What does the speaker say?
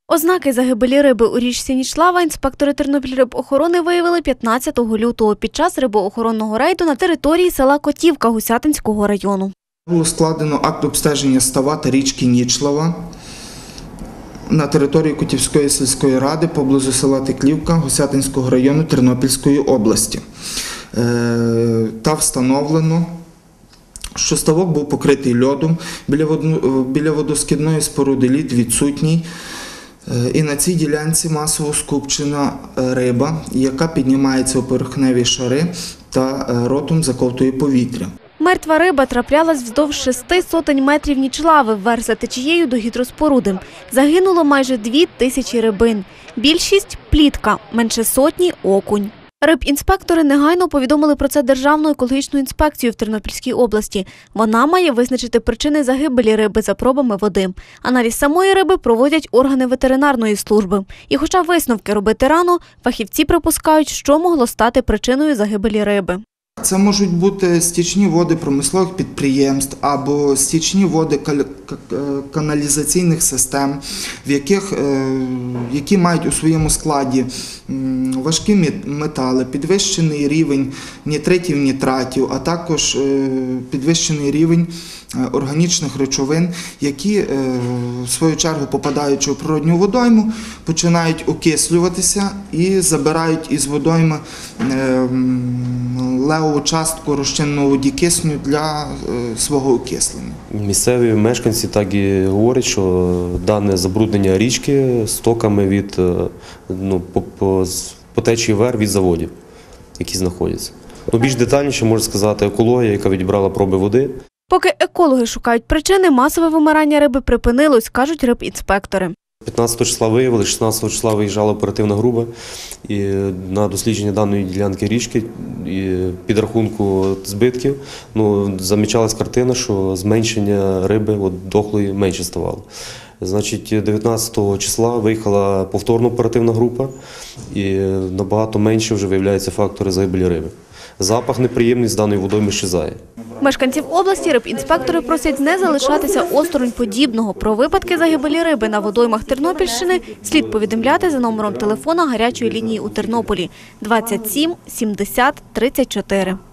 Ознаки загибелі риби у річці Нічлава інспектори Тернопільрибохорони виявили 15 лютого під час рибоохоронного рейду на території села Котівка Гусятинського району. Було складено акт обстеження става та річки Нічлава на території Котівської сільської ради поблизу села Теклівка Гусятинського району Тернопільської області. Та встановлено, що ставок був покритий льодом, біля водоскидної споруди лід відсутній, і на цій ділянці масово скупчена риба, яка піднімається у поверхневі шари та ротом заковтує повітря. Мертва риба траплялась вздовж 6 сотень метрів Нічлави вверх за течією до гідроспоруди. Загинуло майже 2000 рибин. Більшість – плітка, менше сотні – окунь. Рибінспектори негайно повідомили про це Державну екологічну інспекцію в Тернопільській області. Вона має визначити причини загибелі риби за пробами води. Аналіз самої риби проводять органи ветеринарної служби. І хоча висновки робити рано, фахівці припускають, що могло стати причиною загибелі риби. Це можуть бути стічні води промислових підприємств або стічні води каналізаційних систем, які мають у своєму складі важкі метали, підвищений рівень нітритів, нітратів, а також підвищений рівень органічних речовин, які, в свою чергу, попадаючи у природню водойму, починають окислюватися і забирають із водойми левову частку розчинного водокисню для свого окислення. Місцеві мешканці так і говорять, що дане забруднення річки стоками по течії вверх від заводів, які знаходяться. Більш детальніше можу сказати екологія, яка відібрала проби води. Поки екологи шукають причини, масове вимирання риби припинилось, кажуть рибінспектори. 15 числа виявили, 16 числа виїжджала оперативна група і на дослідження даної ділянки річки і підрахунку збитків замічалась картина, що зменшення риби дохлої менше ставало. Значить, 19 числа виїхала повторна оперативна група і набагато менше вже виявляються фактори загибелі риби. Запах неприємний з даної водойми щезає. Мешканців області рибінспектори просять не залишатися осторонь подібного. Про випадки загибелі риби на водоймах Тернопільщини слід повідомляти за номером телефона гарячої лінії у Тернополі – 27 70 34.